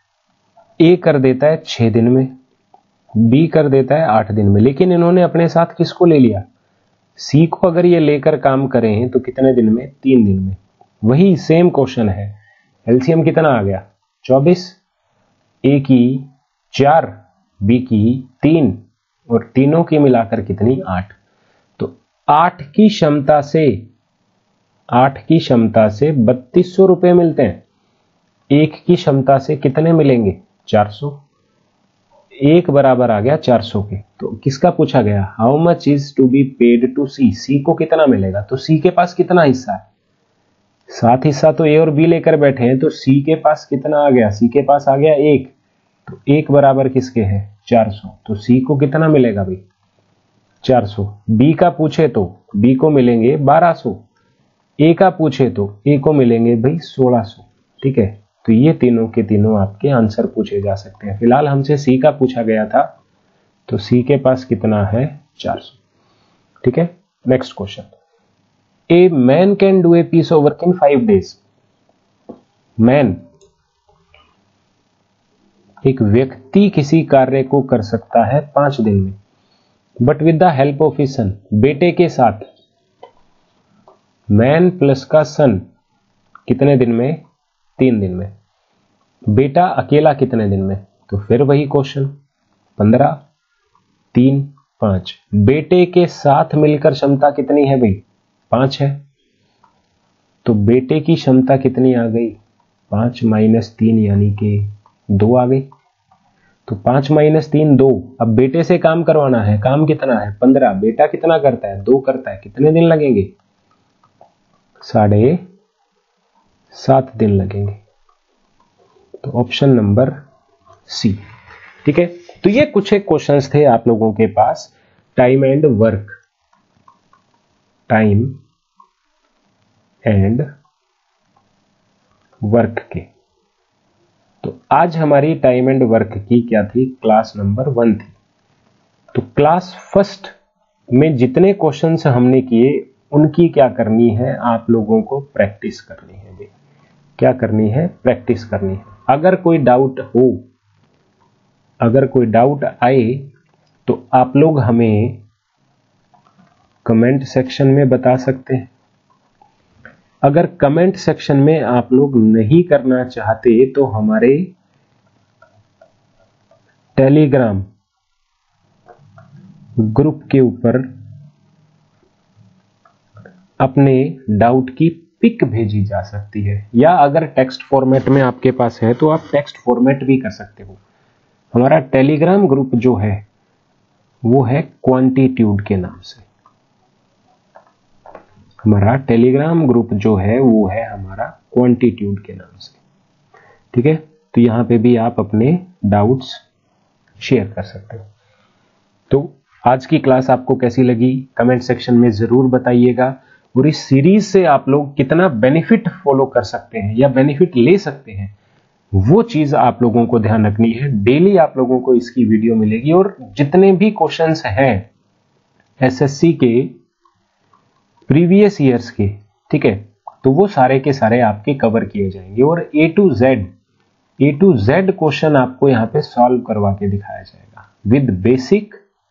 A कर देता है छह दिन में, B कर देता है आठ दिन में, लेकिन इन्होंने अपने साथ किसको ले लिया, C को। अगर ये लेकर काम करें तो कितने दिन में, तीन दिन में। वही सेम क्वेश्चन है, एलसीएम कितना आ गया, चौबीस, ए की चार, बी की तीन, और तीनों की मिलाकर कितनी, आठ। तो आठ की क्षमता से, आठ की क्षमता से बत्तीस सौ रुपए मिलते हैं। एक की क्षमता से कितने मिलेंगे, चार सौ। एक बराबर आ गया चार सौ के। तो किसका पूछा गया, how much is to be paid to C. C को कितना मिलेगा, तो सी के पास कितना हिस्सा है, सात हिस्सा तो ए और बी लेकर बैठे हैं, तो सी के पास कितना आ गया, सी के पास आ गया एक। तो एक बराबर किसके है, चार सौ। तो सी को कितना मिलेगा भाई, चार सौ। बी का पूछे तो बी को मिलेंगे बारह सौ। ए का पूछे तो ए को मिलेंगे भाई सोलह सौ। ठीक है, तो ये तीनों के तीनों आपके आंसर पूछे जा सकते हैं। फिलहाल हमसे सी का पूछा गया था, तो सी के पास कितना है, चार सौ। ठीक है, next question. A man can do a piece of work in five days. Man, एक व्यक्ति किसी कार्य को कर सकता है पांच दिन में, but with the help of his son, बेटे के साथ। मैन प्लस का सन कितने दिन में, तीन दिन में। बेटा अकेला कितने दिन में, तो फिर वही क्वेश्चन, पंद्रह, तीन, पांच। बेटे के साथ मिलकर क्षमता कितनी है भाई, पांच है। तो बेटे की क्षमता कितनी आ गई, पांच माइनस तीन यानी कि दो आ गई। तो पांच माइनस तीन दो। अब बेटे से काम करवाना है, काम कितना है पंद्रह, बेटा कितना करता है दो करता है, कितने दिन लगेंगे साढ़े सात दिन लगेंगे। तो ऑप्शन नंबर सी। ठीक है, तो ये कुछ एक क्वेश्चंस थे आप लोगों के पास time and work, time and work के। तो आज हमारी टाइम एंड वर्क की क्या थी, क्लास नंबर वन थी। तो क्लास फर्स्ट में जितने क्वेश्चंस हमने किए उनकी क्या करनी है, आप लोगों को प्रैक्टिस करनी है भाई। क्या करनी है, प्रैक्टिस करनी है। अगर कोई डाउट हो, अगर कोई डाउट आए तो आप लोग हमें कमेंट सेक्शन में बता सकते हैं। अगर कमेंट सेक्शन में आप लोग नहीं करना चाहते तो हमारे टेलीग्राम ग्रुप के ऊपर अपने डाउट की पिक भेजी जा सकती है, या अगर टेक्स्ट फॉर्मेट में आपके पास है तो आप टेक्स्ट फॉर्मेट भी कर सकते हो। हमारा टेलीग्राम ग्रुप जो है वो है क्वांटिट्यूड के नाम से। हमारा टेलीग्राम ग्रुप जो है वो है हमारा क्वांटिट्यूड के नाम से। ठीक है, तो यहां पे भी आप अपने डाउट्स शेयर कर सकते हो। तो आज की क्लास आपको कैसी लगी कमेंट सेक्शन में जरूर बताइएगा, और इस सीरीज से आप लोग कितना बेनिफिट फॉलो कर सकते हैं या बेनिफिट ले सकते हैं वो चीज आप लोगों को ध्यान रखनी है। डेली आप लोगों को इसकी वीडियो मिलेगी, और जितने भी क्वेश्चंस हैं एसएससी के प्रीवियस ईयर्स के, ठीक है, तो वो सारे के सारे आपके कवर किए जाएंगे, और A to Z A to Z question आपको यहां पे सॉल्व करवा के दिखाया जाएगा with basic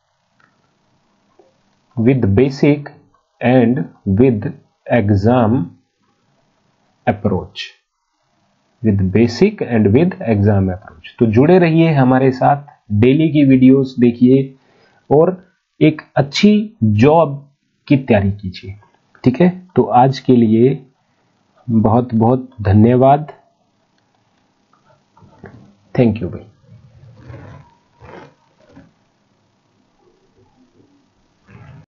with basic and with exam approach, with basic and with exam approach. तो जुड़े रहिए हमारे साथ, डेली की वीडियोस देखिए और एक अच्छी जॉब की तैयारी कीजिए। ठीक है, तो आज के लिए बहुत बहुत धन्यवाद। थैंक यू भाई।